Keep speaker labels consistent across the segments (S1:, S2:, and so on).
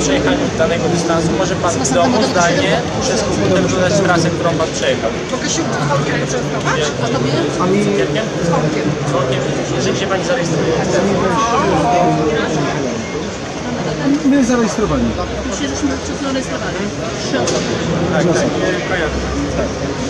S1: przejechaniu danego dystansu może Pan w domu zdalnie przez komputer dodać trasę, którą Pan przejechał.
S2: Mogę się z rejestrować? A tobie?
S1: Z cukierkiem?
S2: Z workiem.
S1: Z workiem? Jeżeli się Pani zarejestruje.
S3: My zarejestrowani.
S2: Dzisiaj żeśmy zarejestrowali. 3 osoby.
S1: Tak, tak. Kojarzę. Tak.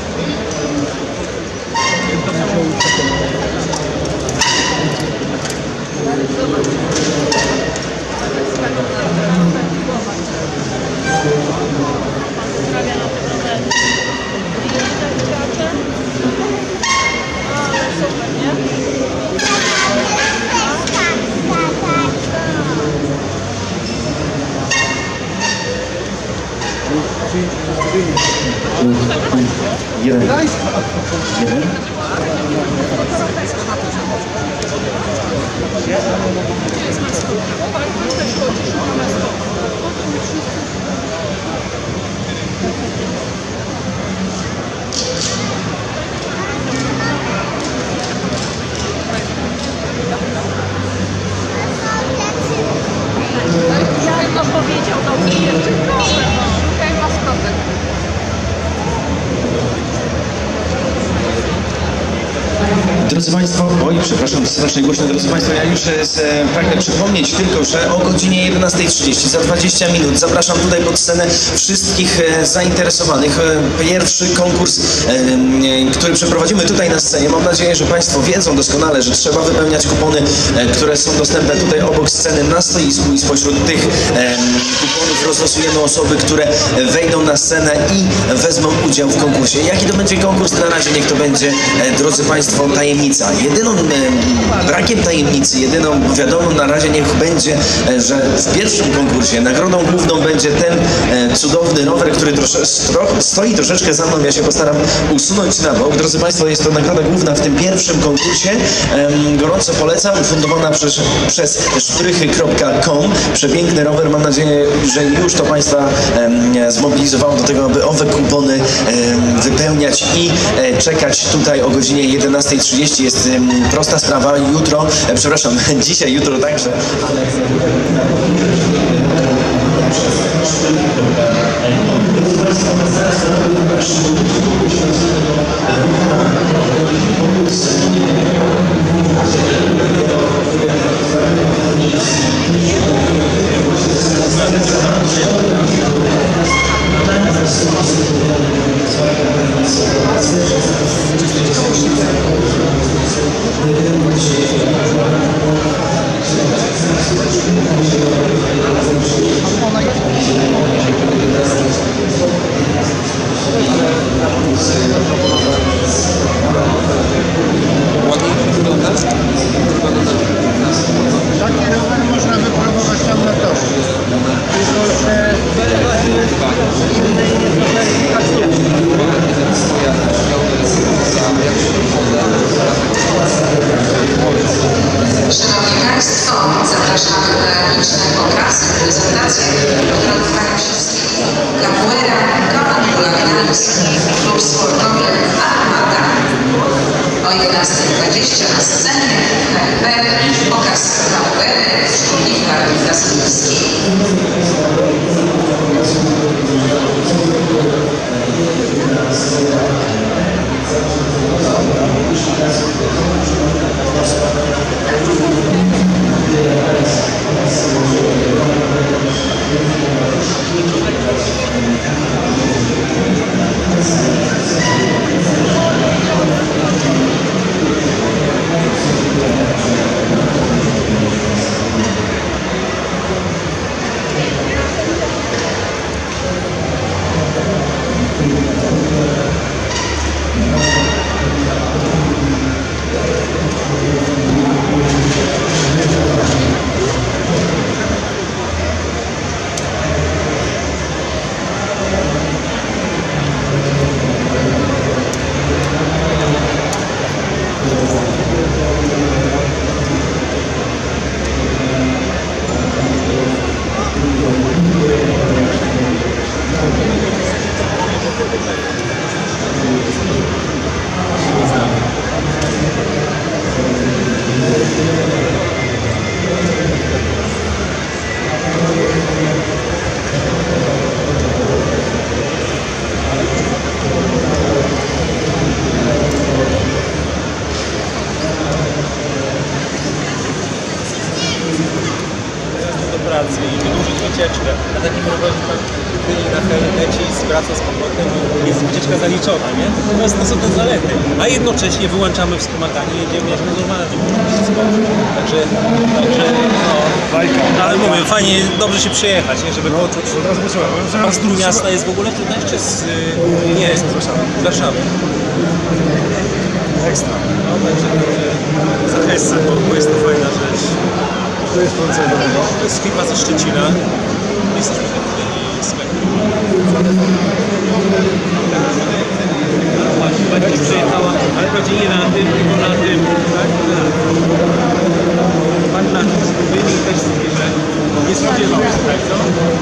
S2: Ja to powiedział do mnie jeszcze problem. Szukaj maskotek.
S4: Drodzy Państwo, oj, przepraszam, strasznie głośno, drodzy Państwo, ja już pragnę przypomnieć tylko, że o godzinie 11:30, za 20 minut zapraszam tutaj pod scenę wszystkich zainteresowanych. Pierwszy konkurs, który przeprowadzimy tutaj na scenie. Mam nadzieję, że Państwo wiedzą doskonale, że trzeba wypełniać kupony, które są dostępne tutaj obok sceny na stoisku i spośród tych kuponów rozlosujemy osoby, które wejdą na scenę i wezmą udział w konkursie. Jaki to będzie konkurs? Na razie niech to będzie, drodzy Państwo, tajemnica. Jedyną brakiem tajemnicy, jedyną wiadomą na razie niech będzie, że w pierwszym konkursie nagrodą główną będzie ten cudowny rower, który stoi troszeczkę za mną. Ja się postaram usunąć na bok. Drodzy Państwo, jest to nagroda główna w tym pierwszym konkursie. Gorąco polecam, fundowana przez szprychy.com. Przepiękny rower. Mam nadzieję, że już to Państwa zmobilizowało do tego, aby owe kupony wypełniać i czekać tutaj o godzinie 11:30. Jest prosta sprawa. Jutro, przepraszam, dzisiaj, jutro także, ale...
S3: Taki rower można wypróbować tam na torze. Tylko, że innej
S5: Szanowni Państwo, zapraszamy na liczne pokazy, prezentacje, które odbywają się w stylu capoeira, kanon hulaminański, klub sportowy Armada. O 11:20 na scenie HLP pokaz capoeiry Szkolnika Krasinowskiej.
S6: na hej leci, wraca z powrotem i jest wycieczka zaliczona, nie? To są te zalety. A jednocześnie wyłączamy wspomaganie i jedziemy jak normalnie. Także no, ale mówię, fajnie, dobrze się przyjechać, nie? Żeby poczuć. Pan z Trójmiasta jest w ogóle tutaj, czy z... Nie, jest z Warszawy. Ekstra. No, także zachęcam, bo jest to fajna rzecz. To jest to jest firma ze Szczecina. Jesteśmy w sklepie. Pani już przejechała, ale bardziej nie na tym, tylko na tym. Tak? Pan na tym spróbuje i też sobie, że nie spodziewał się, tak? No?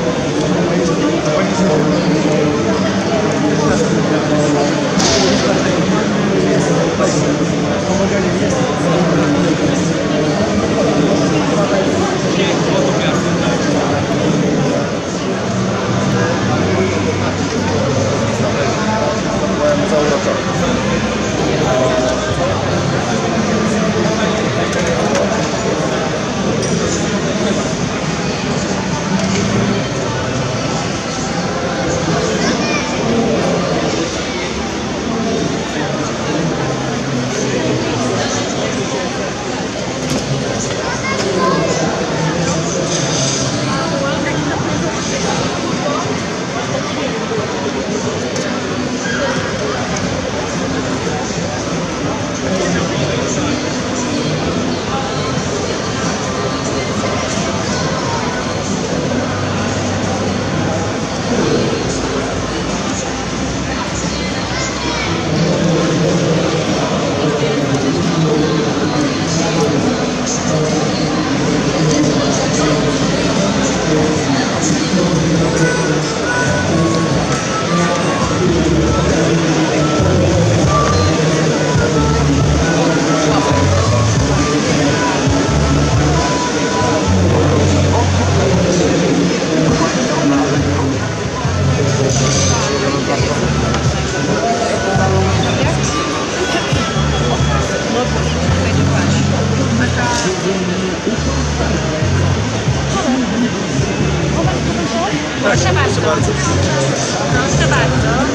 S2: Proszę bardzo. Proszę bardzo.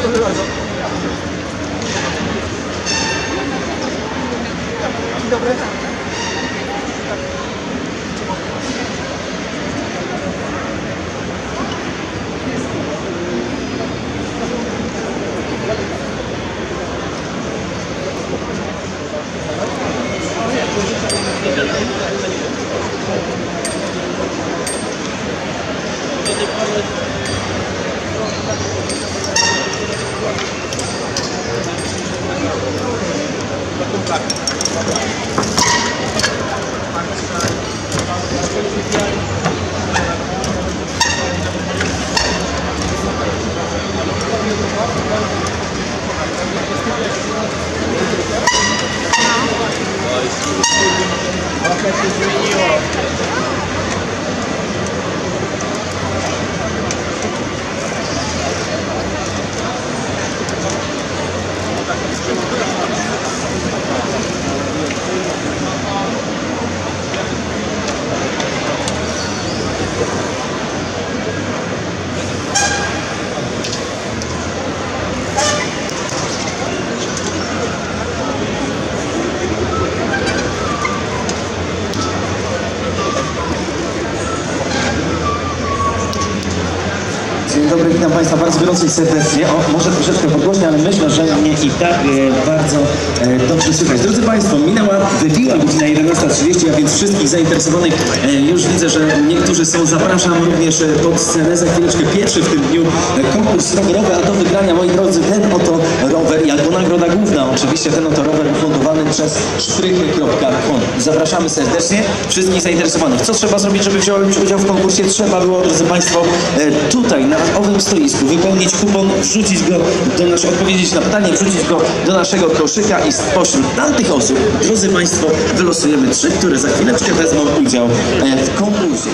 S4: Dzień dobry, witam Państwa bardzo gorąco i serdecznie. O, może troszeczkę podgłośnie, ale myślę, że mnie i tak bardzo dobrze słychać. Drodzy Państwo, wybiła godzina 11:30, a więc wszystkich zainteresowanych już widzę, że niektórzy są. Zapraszam również pod scenę. Za chwileczkę pierwszy w tym dniu konkurs rowerowy, a do wygrania, moi drodzy, ten oto rower, jako nagroda główna oczywiście, ten oto rower ufundowany przez szprychy.com. Zapraszamy serdecznie wszystkich zainteresowanych. Co trzeba zrobić, żeby wziąć udział w konkursie? Trzeba było, drodzy Państwo, tutaj na owym stoisku wypełnić kupon, wrzucić go odpowiedzieć na pytanie, wrzucić go do naszego koszyka i spośród tamtych osób, drodzy Państwo, wylosujemy 3, które za chwileczkę wezmą udział w konkursie.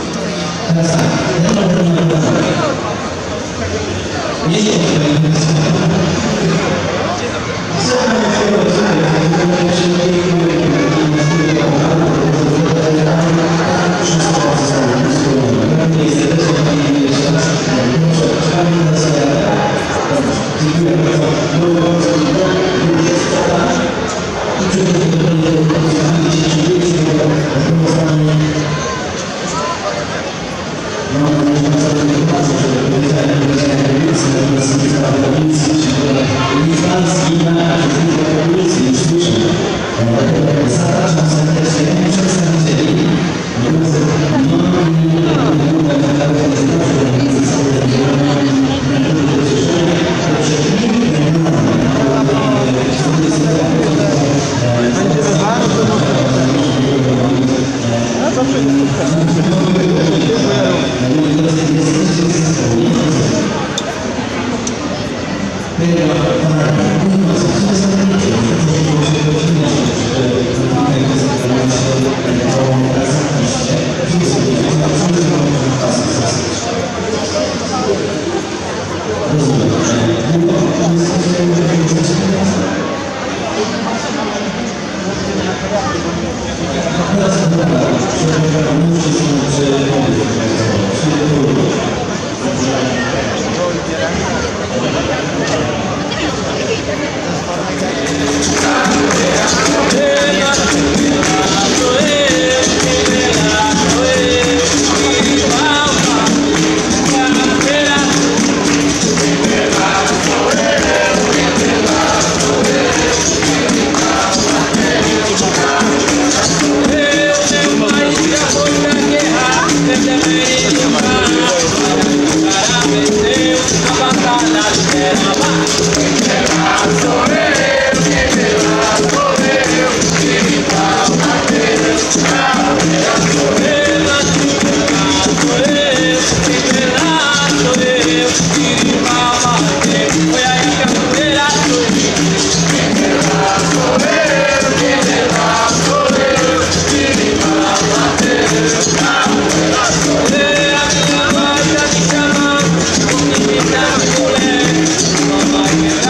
S7: Mama,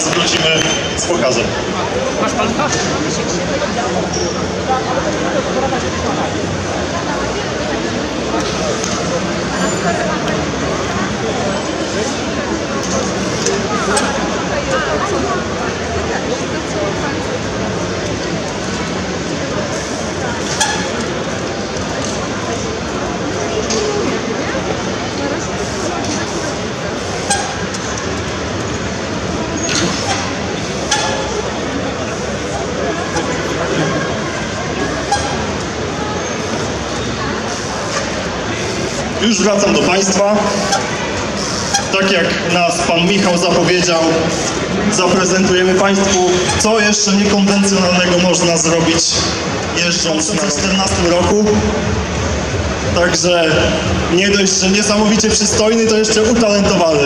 S7: zaraz wrócimy z pokazem.
S2: Masz pan to?
S7: Już wracam do Państwa. Tak jak nas Pan Michał zapowiedział, zaprezentujemy Państwu, co jeszcze niekonwencjonalnego można zrobić jeżdżąc na 2014 roku. Także nie dość, że niesamowicie przystojny, to jeszcze utalentowany.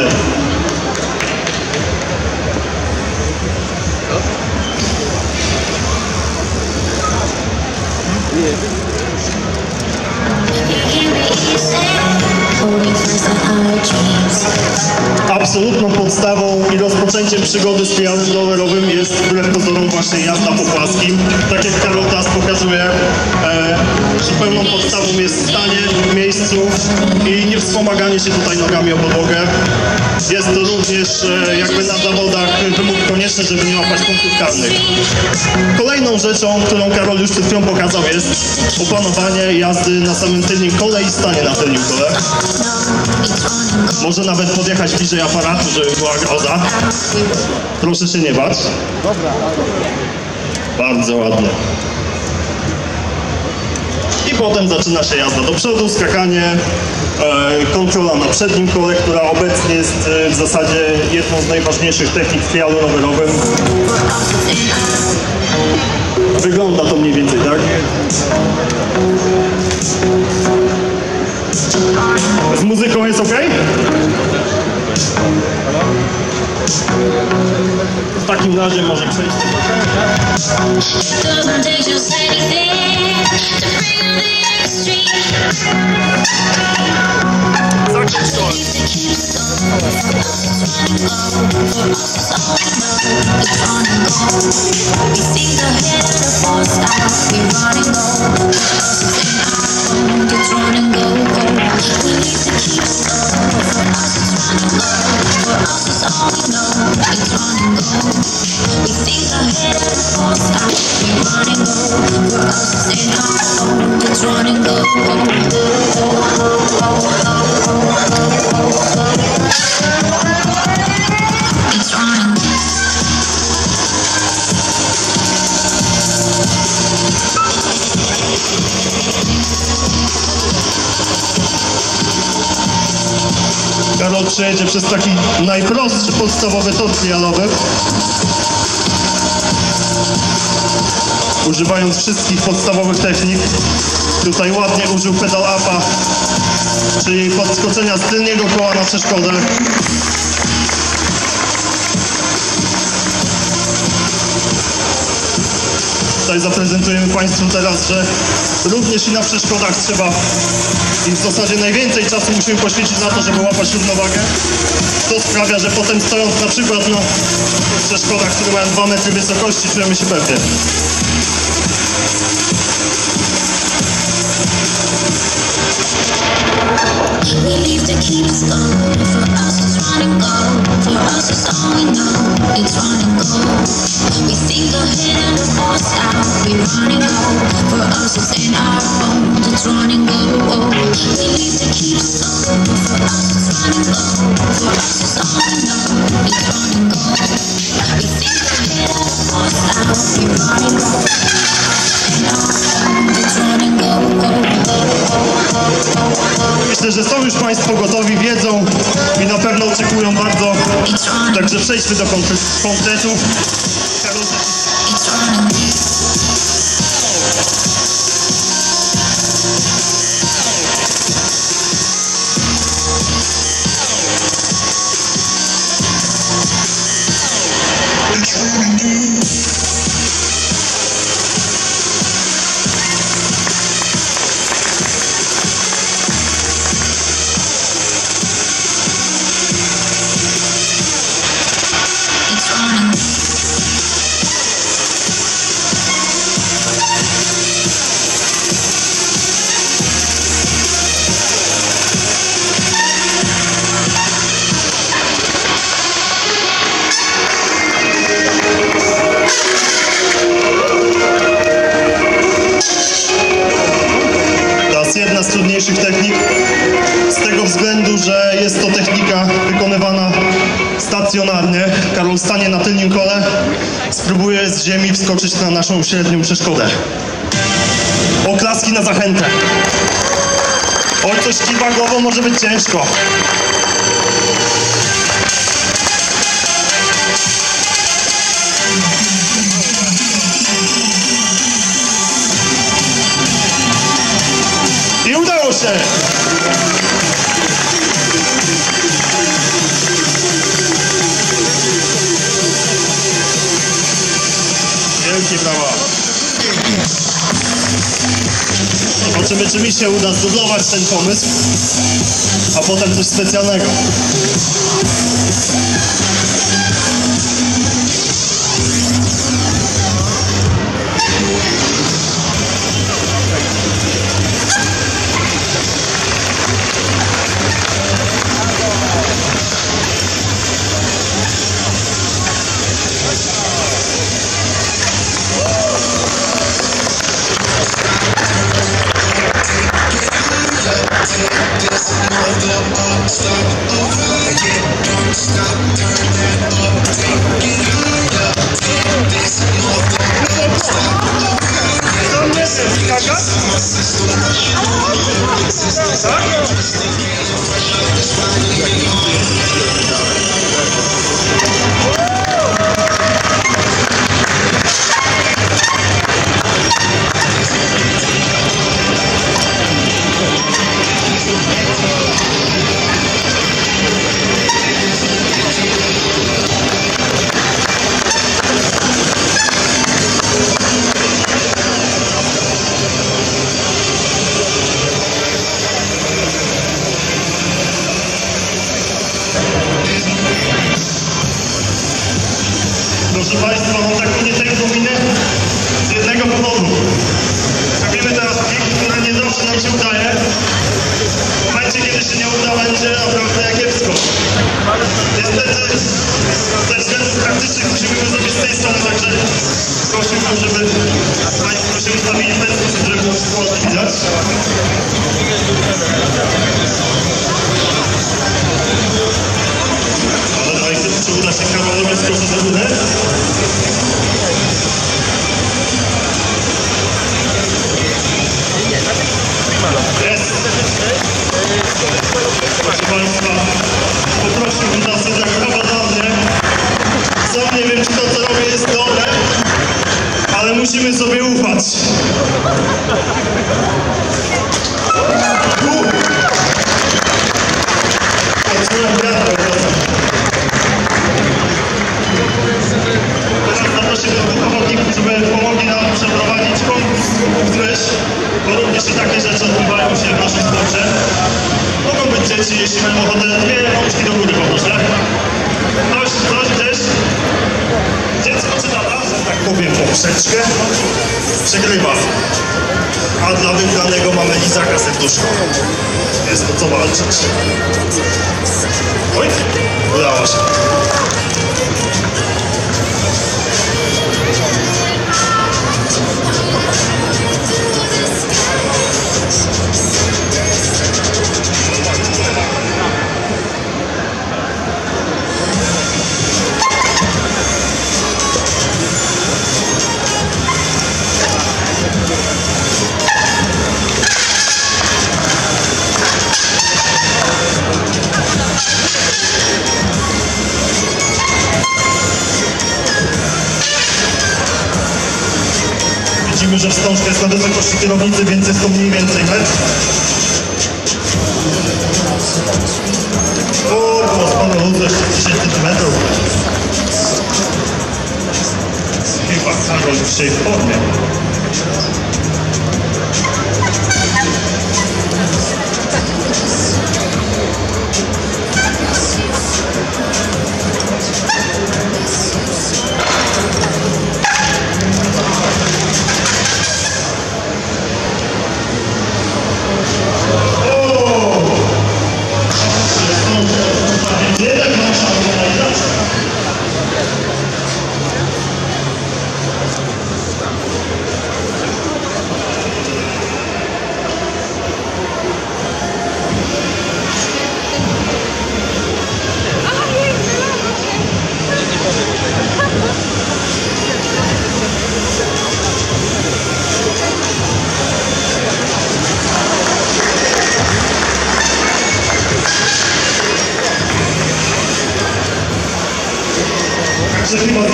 S7: Absolutną podstawą i rozpoczęciem przygody z trialem rowerowym jest wbrew pozorom właśnie jazda po płaskim. Tak jak Karol teraz pokazuje, że pełną podstawą jest stanie w miejscu i nie wspomaganie się tutaj nogami o podłogę. Jest to również jakby na zawodach wymóg konieczny, żeby nie łapać punktów karnych. Kolejną rzeczą, którą Karol już przed chwilą pokazał, jest opanowanie jazdy na samym tylnym kole i stanie na tylnym kole. Może nawet podjechać bliżej aparatu, żeby była groza. Proszę się nie bać. Bardzo ładnie. I potem zaczyna się jazda do przodu, skakanie, kontrola na przednim kole, która obecnie jest w zasadzie jedną z najważniejszych technik w trialu rowerowym. Wygląda to mniej więcej tak. Z muzyką jest ok? W takim razie może przejść. Karol przejedzie przez taki najprostszy podstawowy tor trialowy, używając wszystkich podstawowych technik. Tutaj ładnie użył pedal upa, czyli podskoczenia z tylnego koła na przeszkodę. Tutaj zaprezentujemy Państwu teraz, że również i na przeszkodach trzeba i w zasadzie najwięcej czasu musimy poświęcić na to, żeby łapać równowagę. To sprawia, że potem stojąc na przykład na przeszkodach, które mają 2 metry wysokości, czujemy się pewnie.
S8: We leave to keep us going. For us it's run and go. For us it's all we know. It's run and go. We think ahead and we force out. We run and go. For us it's in our bones. It's run and go. We leave to keep us going. For us it's run and go. For us it's all we know. It's run and go. We think ahead and we force out. We run and go. In our bones. It's run and go.
S7: Myślę, że są już Państwo gotowi, wiedzą i na pewno oczekują bardzo. Także przejdźmy do konkretu.
S8: It's running.
S7: stacjonarnie. Karol stanie na tylnym kole, spróbuje z ziemi wskoczyć na naszą średnią przeszkodę. Oklaski na zachętę. Oj, coś kiwa głową, może być ciężko. I udało się! Wielkie brawa! Zobaczymy, czy mi się uda zdublować ten pomysł, a potem coś specjalnego. Proszę Państwa, mam taką niechlubną minę z jednego powodu. Robimy teraz trik, który nie zawsze nam się udaje. W momencie, kiedy się nie uda, będzie naprawdę kiepsko. Niestety, ze względów praktycznych musimy go zrobić z tej strony, także prosiłbym, żeby Państwo się ustawili w ten sposób, żeby było ładnie widać. Ale dajcie, czy uda się Karolowi skoczyć do góry? Jest! Proszę Państwa, poprosiłbym nas jednak abadalnie. Sam nie wiem, czy to, co robię, jest dobre, ale musimy sobie ufać. Teraz zaprosimy dwóch ochotników, żeby pomogli nam przeprowadzić konkurs w myśl, bo również i takie rzeczy odbywają się w naszym sporcie. Mogą być dzieci, jeśli mają ochotę, dwie rączki do góry poproszę. Coś gdzieś? Dziecko czy tata, że tak powiem, poprzeczkę przegrywa. A dla wygranego mamy lizaka serduszko. Jest o co walczyć. Oj, udało się. Widzimy, że wstążka jest na wysokości kierownicy, więc jest to mniej więcej metr. O, było sporo ludu, jeszcze 10 cm. Chyba Karol dzisiaj w formie.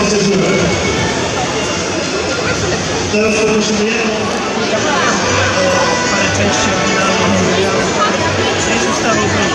S7: pasażerów. Teraz poprosimy jedną.
S1: Parę części oryginalnych materiałów. Część została zmieniona.